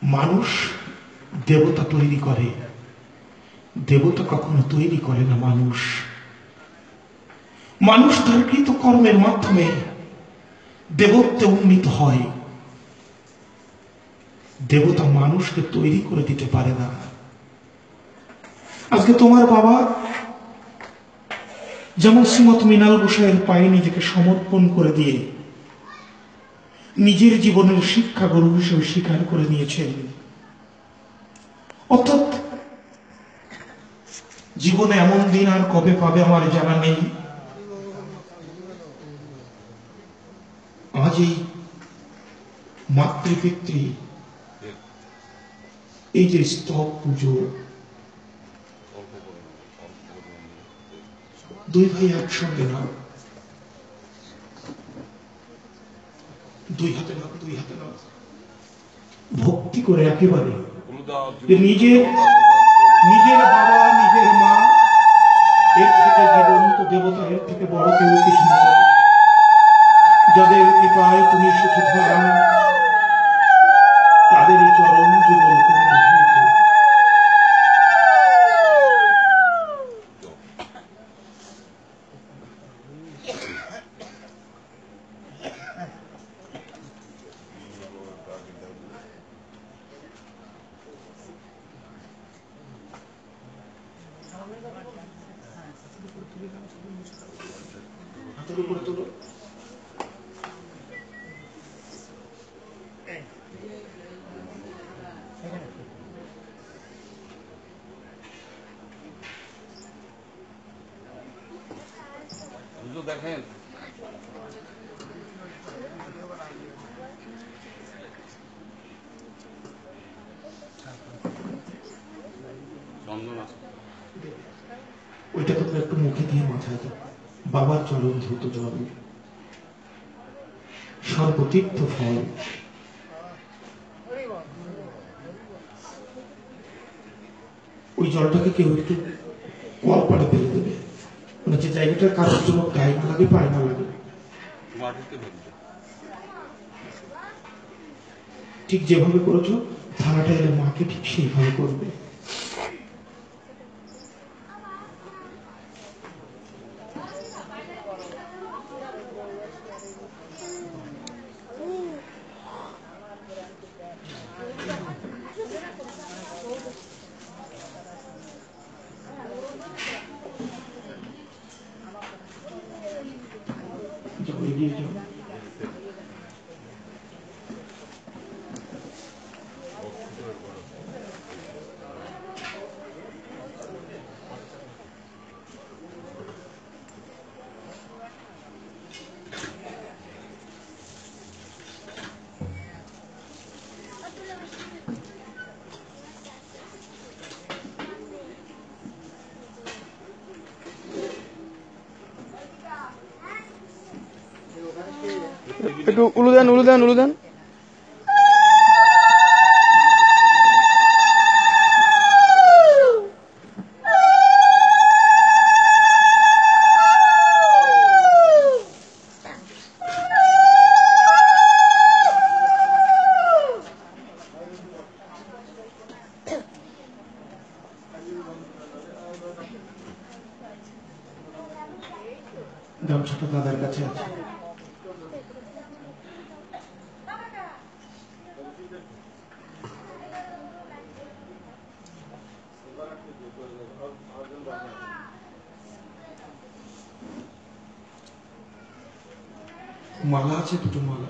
মানুষ দেবতা তৈরি করে, দেবতা কখনো তৈরি করে না। মানুষ মানুষ তার কৃত কর্মের মাধ্যমে দেবত্বে উন্নীত হয়। দেবতা মানুষকে তৈরি করে দিতে পারে না। আজকে তোমার বাবা যেমন শ্রীমৎ মৃণাল গোসাইয়ের পায়ে নিজেকে সমর্পণ করে দিয়ে নিজের জীবনের শিক্ষা গুরু হিসেবে স্বীকার করে নিয়েছেন, অর্থাৎ জীবনে এমন দিন আর কবে পাবে আমার জানা নেই, আজ এই মাতৃপিতৃ এই যে স্তব পুজো, দুই ভাই একসঙ্গে না, দুই হাতে না, ভক্তি করে একেবারে নিজের বাবা নিজের মা, এর থেকে জীবন্ত দেবতা, এর থেকে বড় কেউ কিছু নয়। যাদের কৃপায় তুমি সুখী থাকা, তাদের এই চরণ যুগল হাতের উপরে তোলো। দেখেন ওইটা তোমরা একটু মুখে দিয়ে মাথায় দাও। বাবার চরণ ধূত জল, সর্বতীর্থ ফল, ওই জলটাকে কেউ একটু কল পাড়ে ফেলে দেবে, মানে যে জায়গাটার কারোর জন্য গায়ে না লাগে, পায়ে না লাগে, ঠিক যেভাবে করেছো থানাটা এলে মাকে ঠিক সেইভাবে করবে। এগিয়ে যাও। একটু উলু দেন। গামছাটা দাদার কাছে আছে। মালা আছে, দুটো মালা,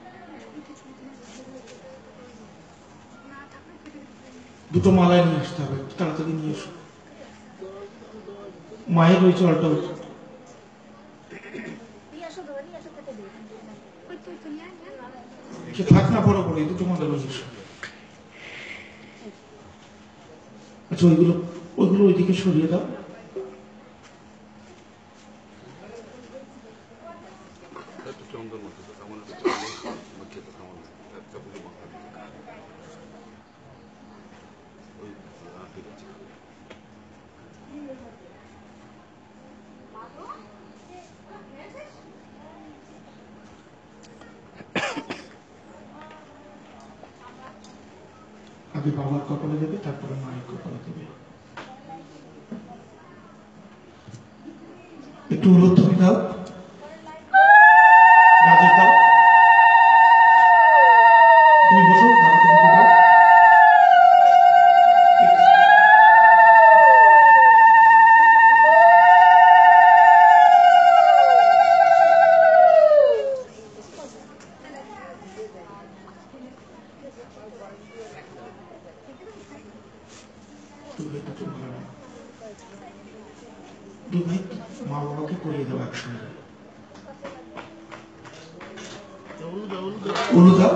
দুটো মালায় নিয়ে আসতে হবে, তাড়াতাড়ি নিয়ে এসো। মায়ের ওই জলটা থাক না, বড় বড় এই দুটো মালা নিয়ে এসো। আচ্ছা, ওইগুলো ওইদিকে সরিয়ে দাও। আগে বাবার কপালে দেবে, তারপরে মায়ের কপালে দেবে। একটু উলুধ্বনি দাও, রাজেশ দাও, তুমি বসো, দাদাকে বসে দাও। দুই ভাই মা বাবাকে পড়িয়ে দেবো একসঙ্গে। উলুদা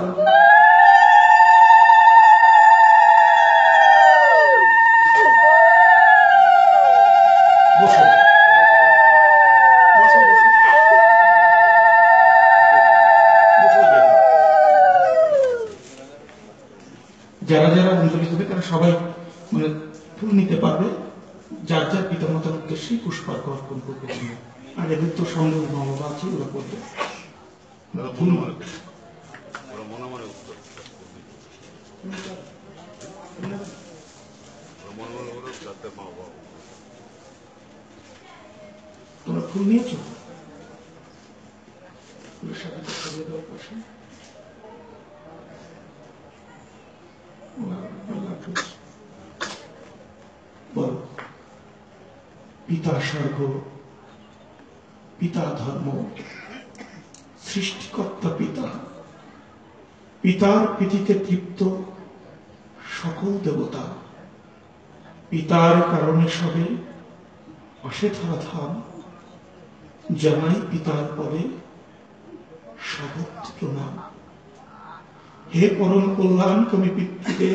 বসো, বসো, বসো, বসো। যারা যারা অঞ্জলি দেবে তারা সবাই মানে ফুল নিতে পারবে, যার যার পিতামাতার উদ্দেশ্যে পুষ্পার্ঘ অর্পণ করবে। আর এদের তো সঙ্গে মা বাবা আছে, ওরা করবে। তোমরা ফুল নিয়েছো? ফুলের সাথে ছড়িয়ে দেওয়ার পাশে বলো, পিতা স্বর্গ, পিতা ধর্ম, সৃষ্টিকর্তা পিতা, পিতার প্রীতিতে তৃপ্ত সকল দেবতা, পিতার কারণে সবে আসে ধরা ধাম, জানাই পিতার পরে সবত্র প্রণাম। হে পরম কল্যাণ তুমি পিতৃতে,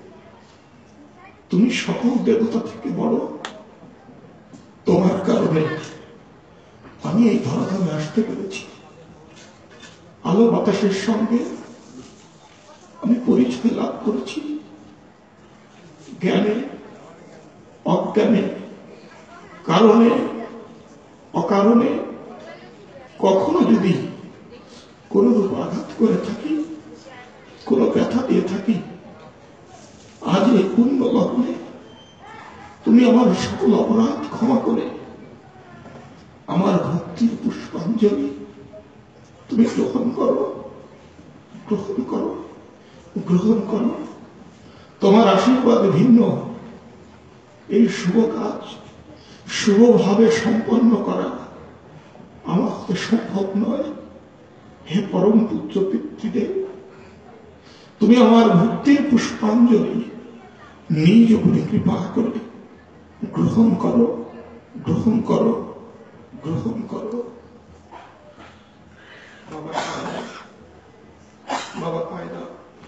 তুমি সকল দেবতা থেকে বড়, তোমার কারণে আমি এই ধরাধামে আসতে পেরেছি। আলো বাতাসের সঙ্গে আমি পরিচয় লাভ করেছি। জ্ঞানে অজ্ঞানে, কারণে অকারণে কখনো যদি কোন রূপ আঘাত করে থাকি, কোন ব্যথা দিয়ে থাকি, আজ এই পূর্ণ লগ্নে তুমি আমার সকল অপরাধ ক্ষমা করে আমার ভক্তির পুষ্পাঞ্জলি তুমি গ্রহণ করো, গ্রহণ করো, গ্রহণ করো। তোমার আশীর্বাদ ভিন্ন এই শুভ কাজ শুভভাবে সম্পন্ন করা আমার হাতে সম্ভব নয়। হে পরম পূজ্য পিতৃদেব, তুমি আমার ভক্তির পুষ্পাঞ্জলি নিজ উপরে কৃপা করে গ্রহণ করো, গ্রহণ করো, গ্রহণ করো। বাবা পায় না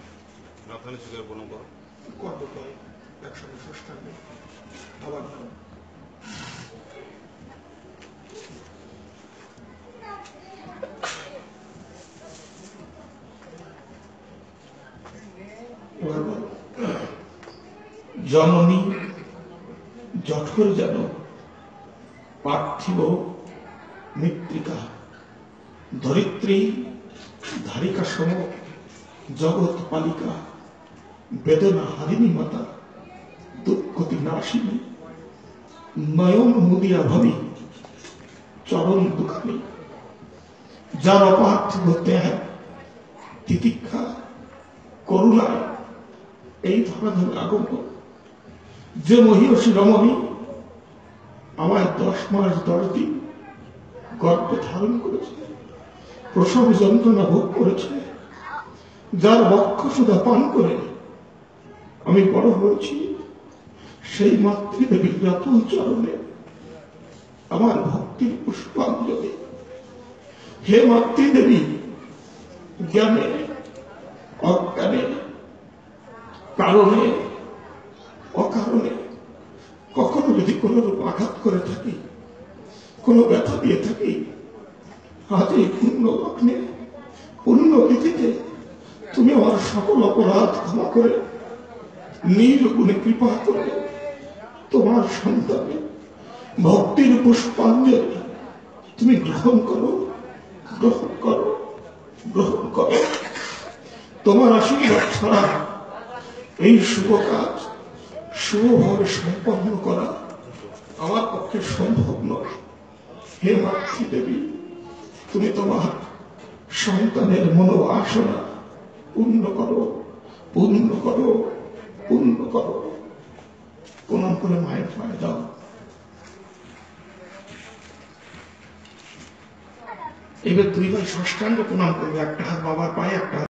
করবো, একসঙ্গে ষষ্ঠাঙ্গে আবার জননী জঠর যেন পার্থিব মৃত্তিকা, ধরিত্রী ধারিকা সম জগৎ পালিকা, বেদনা হারিণী মাতা, দুঃখতি নাশিনী, নয়ন মুদিয়া ভাবি চরণ দুখানি, যার অপার্থিব ত্যাগ তিতিক্ষা করুণায় এই ধরাধামে আগমন, যে মহিষী রমণী আমায় 10 মাস 10 দিন গর্ভে ধারণ করেছে, প্রসব যন্ত্রণা ভোগ করেছে, যার বক্ষ সুধা পান করে আমি বড় হয়েছি, সেই মাতৃদেবীর ব্যাতুল চরণে আমার ভক্তির পুষ্পাঞ্জলি। হে মাতৃদেবী, জ্ঞানে অজ্ঞানে, কারণে অকারণে কখনো যদি কোন রূপ আঘাত করে থাকি, কোন ব্যথা দিয়ে থাকি, আজ এই পূর্ণ লগ্নে পূর্ণ তিথিতে তুমি আমার সকল অপরাধ ক্ষমা করে নিজ গুণে কৃপা করে তোমার সন্তানে ভক্তির পুষ্পাঞ্জলি তুমি গ্রহণ করো, গ্রহণ করো, গ্রহণ করো। তোমার আশীর্বাদ ছাড়া এই শুভ কাজ শুভভাবে সম্পন্ন করা আমার পক্ষে সম্ভব নয়। হে মাতৃদেবী, তুমি তোমার সন্তানের মনোবাসনা পূর্ণ করো, পূর্ণ করো, পূর্ণ করো। প্রণাম করে মায়ের পায়ে দাও। এবার দুই ভাই ষষ্ঠাঙ্গে প্রণাম করবে, একটা হাত বাবার পায়ে, একটা হাত